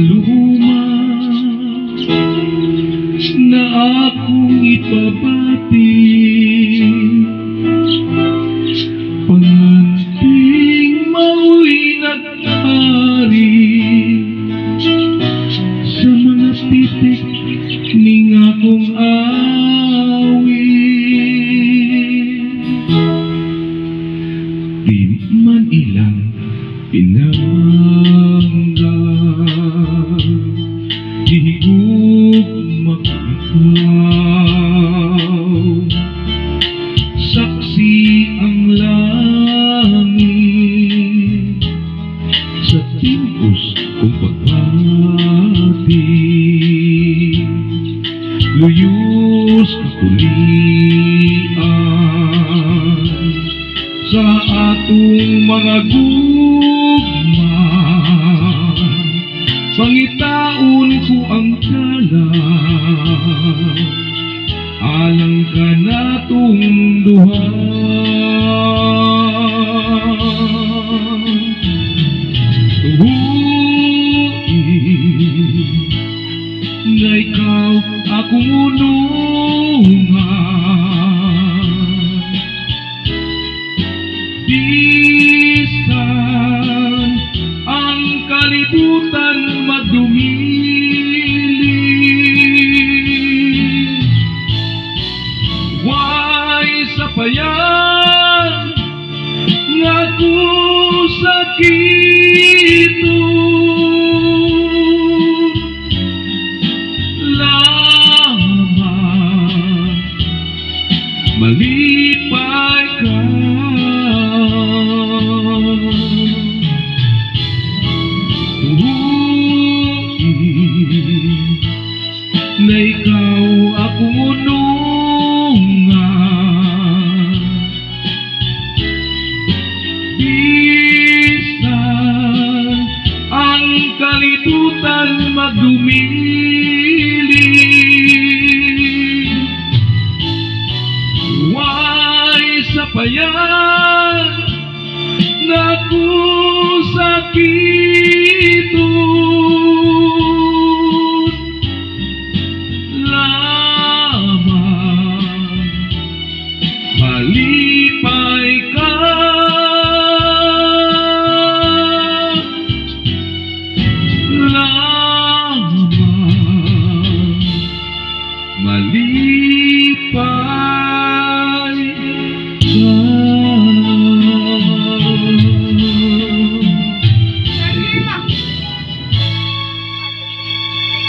luma na akong ipabati, panganting mao'y nag-ari sa mga titik ning akong awit. Di man ilang pinanggap, higugma ko ikaw, saksi ang langit sa timpos kong pagbati. Luyos kakulian sa atong mga gugma, pangitaon ko ang kalat, alang ka natong duha. Na ikaw akong unungan, bisan ang kalibutan magdumili, way sapayan nga kusakito. Malipay ka, na ikaw akong unungan, bisan ang kalitutan magdumili, sapayan na kusakiton lamang, mali